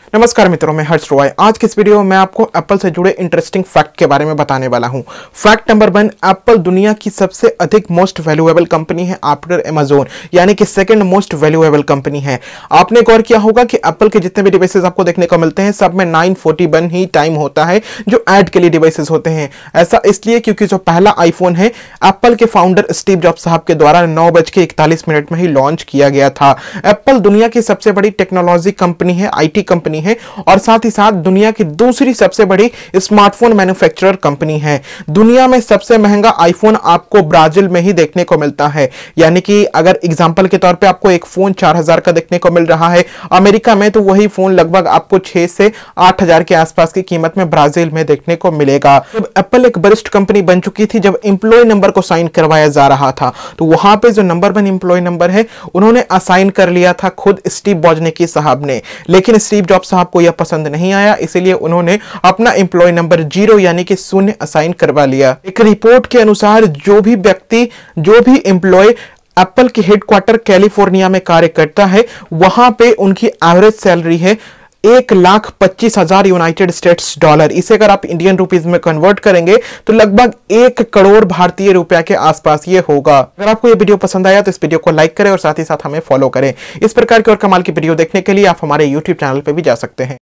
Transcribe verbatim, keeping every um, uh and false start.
नमस्कार मित्रों, मैं हर्ष रॉय। आज की इस वीडियो में आपको एप्पल से जुड़े इंटरेस्टिंग फैक्ट के बारे में बताने वाला हूं। फैक्ट नंबर वन, एप्पल दुनिया की सबसे अधिक मोस्ट वैल्यूएबल कंपनी है आफ्टर अमेज़न, यानी कि सेकंड मोस्ट वैल्यूएबल कंपनी है। आपने गौर किया होगा कि एप्पल के जितने भी डिवाइसेस आपको देखने को मिलते हैं सब में नाइन फोर्टी वन ही टाइम होता है जो ऐड के लिए डिवाइसेस होते हैं। ऐसा इसलिए क्योंकि जो पहला आईफोन है एप्पल के फाउंडर स्टीव जॉब्स साहब के द्वारा नौ बज के इकतालीस मिनट में ही लॉन्च किया गया था। एप्पल दुनिया की सबसे बड़ी टेक्नोलॉजी कंपनी है, आईटी कंपनी है और साथ ही साथ दुनिया की दूसरी सबसे बड़ी स्मार्टफोन मैन्युफैक्चरर कंपनी है। दुनिया में सबसे महंगा आईफोन आपको ब्राजील में ही देखने को मिलता है, यानी कि अगर एग्जांपल के तौर पे आपको एक फोन चार हज़ार का देखने को मिल रहा है अमेरिका में, तो वही फोन लगभग आपको छह से आठ हज़ार के आसपास की कीमत में ब्राजील में देखने को मिलेगा। जब एप्पल एक वरिष्ठ कंपनी बन चुकी थी, जब एम्प्लॉय नंबर को साइन करवाया जा रहा था, तो वहां पे जो नंबर वन एम्प्लॉय नंबर है उन्होंने असाइन कर लिया था खुद स्टीव वोजनिकी साहब ने, लेकिन स्टीव जॉब्स साहब को यह पसंद नहीं आया, इसीलिए उन्होंने अपना एम्प्लॉय नंबर जीरो यानी कि शून्य असाइन करवा लिया। एक रिपोर्ट के अनुसार जो भी व्यक्ति जो भी एम्प्लॉय एप्पल के हेडक्वार्टर कैलिफोर्निया में कार्य करता है, वहां पे उनकी एवरेज सैलरी है एक लाख पच्चीस हजार यूनाइटेड स्टेट्स डॉलर। इसे अगर आप इंडियन रुपीज में कन्वर्ट करेंगे तो लगभग एक करोड़ भारतीय रुपया के आसपास ये होगा। अगर आपको ये वीडियो पसंद आया तो इस वीडियो को लाइक करें और साथ ही साथ हमें फॉलो करें। इस प्रकार की और कमाल की वीडियो देखने के लिए आप हमारे यूट्यूब चैनल पर भी जा सकते हैं।